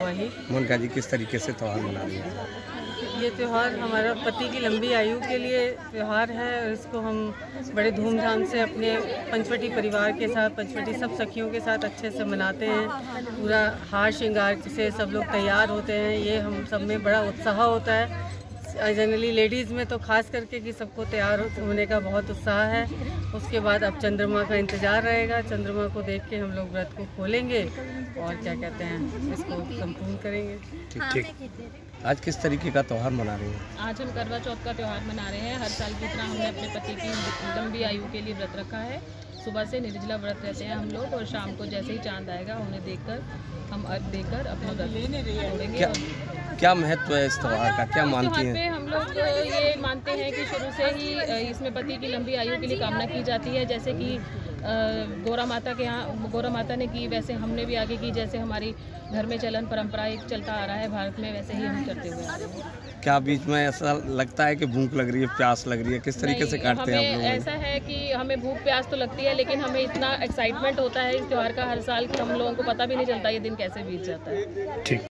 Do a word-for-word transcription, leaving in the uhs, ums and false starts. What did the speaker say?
वही। मोनिका जी, किस तरीके से त्यौहार मना रही हैं? ये त्यौहार हमारा पति की लंबी आयु के लिए त्यौहार है और इसको हम बड़े धूमधाम से अपने पंचवटी परिवार के साथ, पंचवटी सब सखियों के साथ अच्छे से मनाते हैं। पूरा हार श्रृंगार से सब लोग तैयार होते हैं। ये हम सब में बड़ा उत्साह होता है। जनरली लेडीज़ में तो खास करके कि सबको तैयार होने का बहुत उत्साह है। उसके बाद अब चंद्रमा का इंतज़ार रहेगा। चंद्रमा को देख के हम लोग व्रत को खोलेंगे और क्या कहते हैं, इसको संपूर्ण करेंगे। ठीक ठीक। आज किस तरीके का त्यौहार मना रही हैं? आज हम करवा चौथ का त्यौहार मना रहे हैं। हर साल की तरह हमने अपने पति की लंबी आयु के लिए व्रत रखा है। सुबह से निर्जला व्रत रहते हैं हम लोग और शाम को जैसे ही चांद आएगा उन्हें देखकर हम अर्घ देकर अपना व्रत तोड़ेंगे। क्या, क्या महत्व है इस त्यौहार का, क्या मानती हैं? पे हम लोग ये मानते हैं कि शुरू से ही इसमें पति की लंबी आयु के लिए कामना की जाती है। जैसे कि गौरा माता के यहाँ गौरा माता ने की, वैसे हमने भी आगे की। जैसे हमारी घर में चलन परंपरा एक चलता आ रहा है भारत में, वैसे ही हम करते हुए आ रहे हैं। क्या बीच में ऐसा लगता है कि भूख लग रही है, प्यास लग रही है? किस तरीके से काटते हैं आप लोग? ऐसा है कि हमें भूख प्यास तो लगती है, लेकिन हमें इतना एक्साइटमेंट होता है इस त्यौहार का हर साल कि हम लोगों को पता भी नहीं चलता ये दिन कैसे बीत जाता है। ठीक।